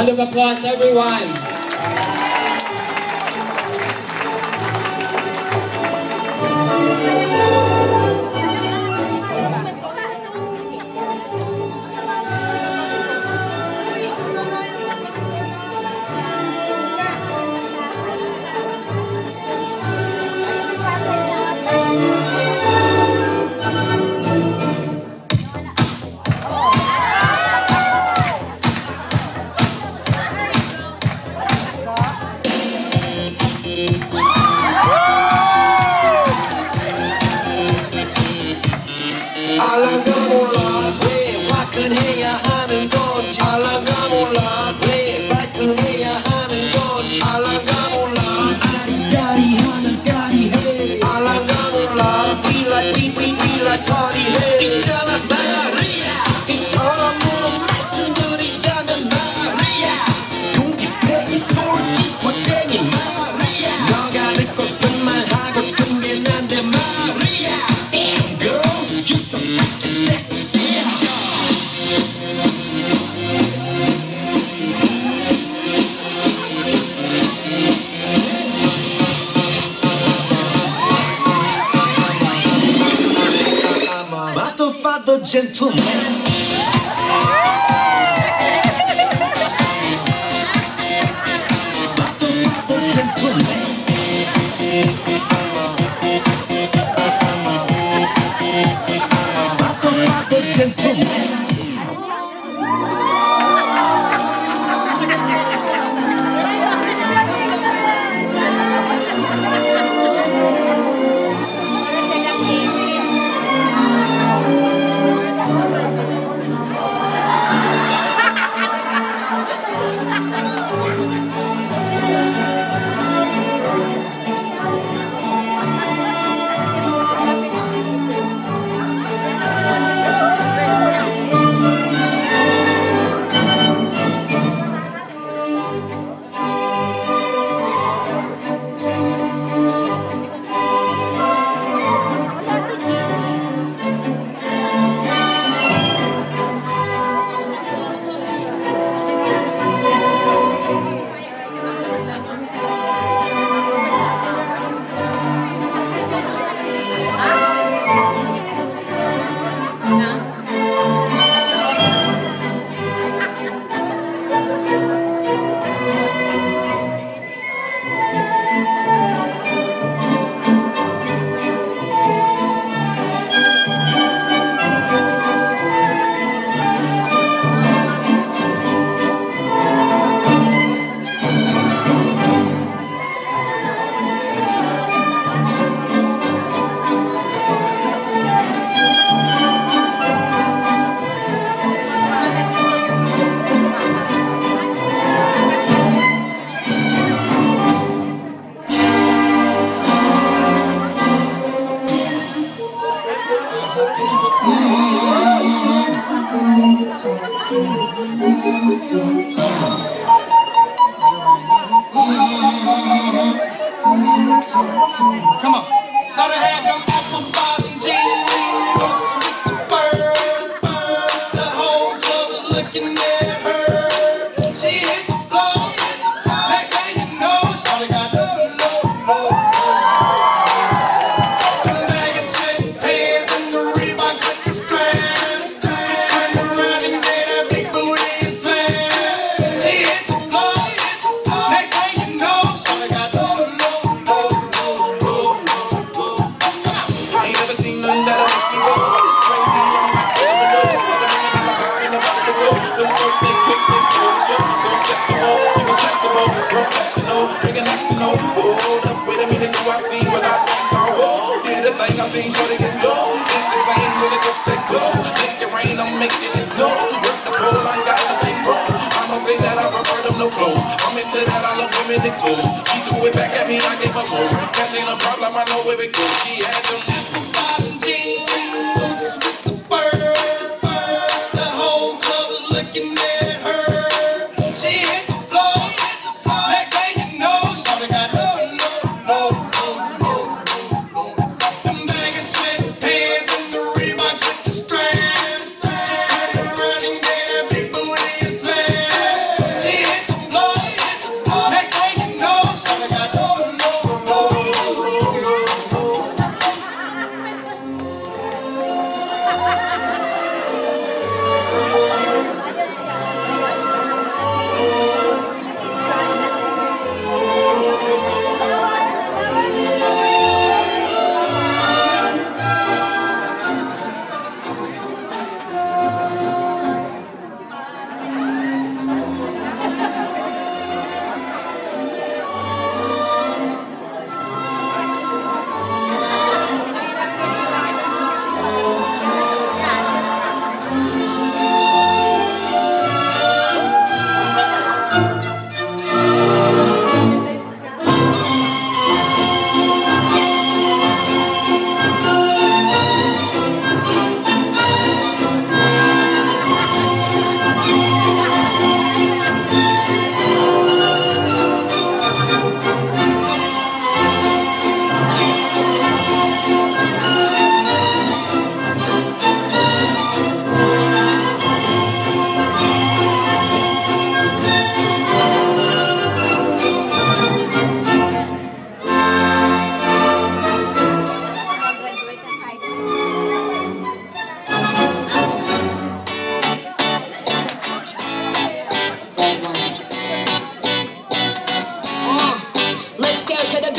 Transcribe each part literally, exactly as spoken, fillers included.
Round of applause, everyone. 알라가 몰라 왜 화끈해야 하는 건지 알라가 몰라 왜 발끈해야 하는 건지 알라가 몰라 아리까리 하늘까리 해 알라가 몰라 We like we we we like party 해 있잖아 마리아 이 사람으로 말씀드리자면 마리아 용기 패지 똘끼 멋쟁이 마리아 너가 내 것뿐만 하고 근데 난데 마리아 Damn girl you so Father gentleman Father gentleman Father gentleman Come on. So they had them apple bottom jeans, boots with the fur, fur. The whole club was looking at her. She hit the floor. Next thing you know, Shawty got low, low, low, low. The leggings with pants and the Reeboks with the strands. Turned around and made that big booty slam. She hit the floor. Next thing you know, Shawty got low, low, low, low, low. I ain't never seen nothing that'll make me go. It's crazy, I'm not scared to go. Never been in my heart and about to go. The first thing, quick things for the show. So acceptable, she was flexible, professional, drinking Xano. Hold up, wait a minute, do I see what I think? Oh, did the thing I seen, shorty get low. Ain't the same when it's up that glow. Make it rain, I'm making it snow. Work the pole, I got the thing wrong. I'ma say that I prefer them no clothes. I'm into that, I love women exposed. She threw it back at me, I gave her more. Cash ain't a problem, I know where it goes. She had them apple bottom jeans, boots with the fur, fur. The whole club was looking at her. She hit the floor. Next thing you know, Shawty got low, low, low, low, low, low. Them baggy sweatpants and the Reeboks with the strands. Turned around and gave that big booty a slam. She hit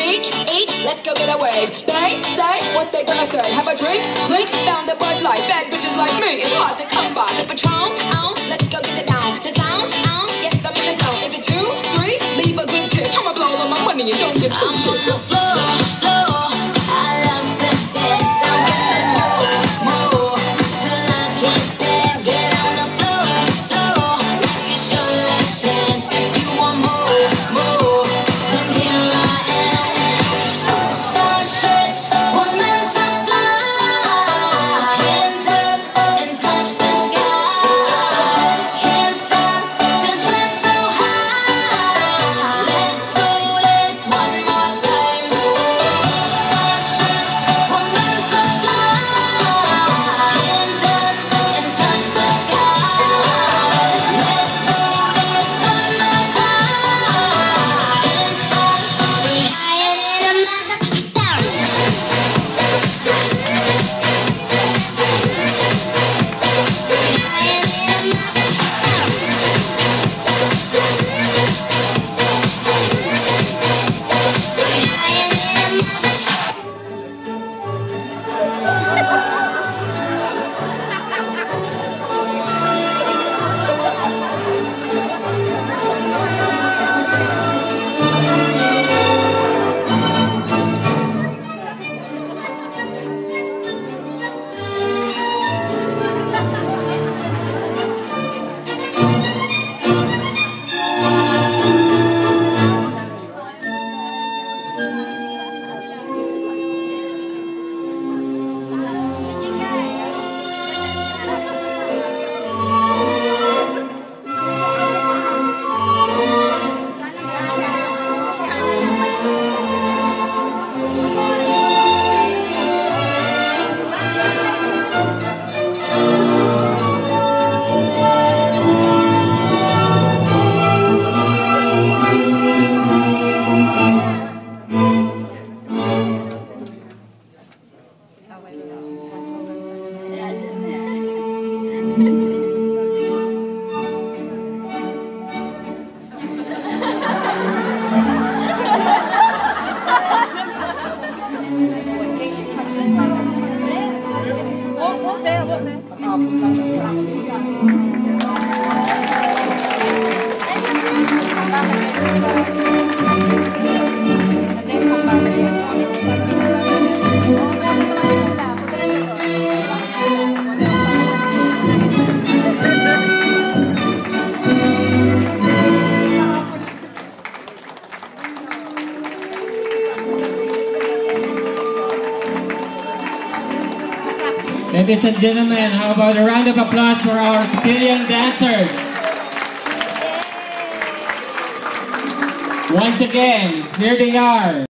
Each, each, let's go get a wave. They say what they gonna say. Have a drink, clink, found a Bud Light. Bad bitches like me, it's hard to come by. The Patron, oh, let's go get it down. The sound, oh, yes, I'm in the zone. Is it two, three? Leave a good tip. I'ma blow all my money and don't give two shits. I'm on the floor, floor. I love to dance. So give me more, more. Till I can't stand. Get on the floor, floor. Like it's your last chance. If you want more, more, then here I am. Starships were meant to fly. Hands up and touch the sky. Can't stop 'cause we're so high. Let's do this one more time. Starships were meant to fly. Hands up and touch the sky. Let's do this one last time. Can't stop. We're higher than a motherfucker. Ladies and gentlemen, how about a round of applause for our Cotillion dancers? Once again, here they are.